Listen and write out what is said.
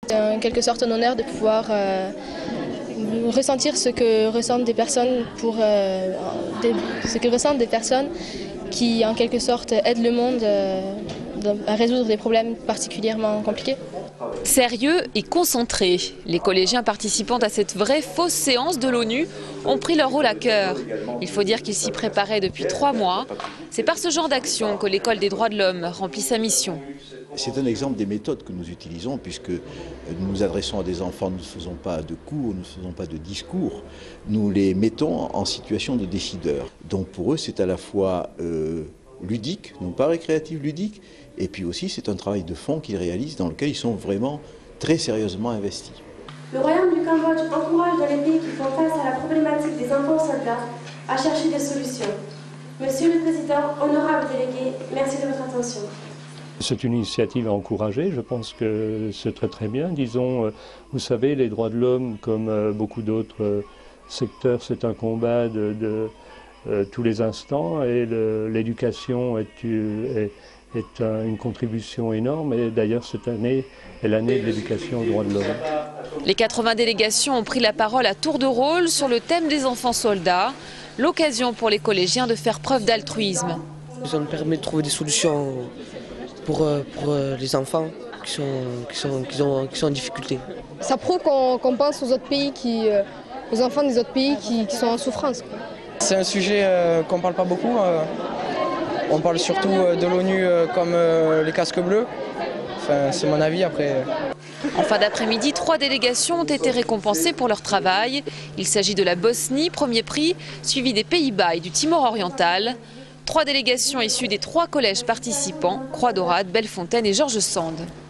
C'est en quelque sorte un honneur de pouvoir ressentir ce que ressentent des personnes qui en quelque sorte aident le monde à résoudre des problèmes particulièrement compliqués. Sérieux et concentrés, les collégiens participant à cette vraie fausse séance de l'ONU ont pris leur rôle à cœur. Il faut dire qu'ils s'y préparaient depuis 3 mois. C'est par ce genre d'action que l'École des droits de l'homme remplit sa mission. C'est un exemple des méthodes que nous utilisons puisque nous nous adressons à des enfants, nous ne faisons pas de cours, nous ne faisons pas de discours, nous les mettons en situation de décideur. Donc pour eux c'est à la fois ludique, non pas récréatif, ludique, et puis aussi c'est un travail de fond qu'ils réalisent dans lequel ils sont vraiment très sérieusement investis. Le Royaume du Cambodge encourage dans les pays qui font face à la problématique des enfants soldats à chercher des solutions. Monsieur le Président, honorable délégué, merci de votre attention. C'est une initiative à encourager, je pense que c'est très bien. Disons, vous savez, les droits de l'homme, comme beaucoup d'autres secteurs, c'est un combat de tous les instants et l'éducation est une contribution énorme et d'ailleurs cette année est l'année de l'éducation aux droits de l'homme. Les 80 délégations ont pris la parole à tour de rôle sur le thème des enfants soldats, l'occasion pour les collégiens de faire preuve d'altruisme. Ça nous permet de trouver des solutions pour les enfants qui sont en difficulté. Ça prouve qu'on pense aux autres pays, aux enfants des autres pays qui sont en souffrance. C'est un sujet qu'on ne parle pas beaucoup. On parle surtout de l'ONU comme les casques bleus. Enfin, c'est mon avis après. En fin d'après-midi, 3 délégations ont été récompensées pour leur travail. Il s'agit de la Bosnie, premier prix, suivi des Pays-Bas et du Timor oriental. 3 délégations issues des 3 collèges participants, Croix-Daurade, Bellefontaine et Georges Sand.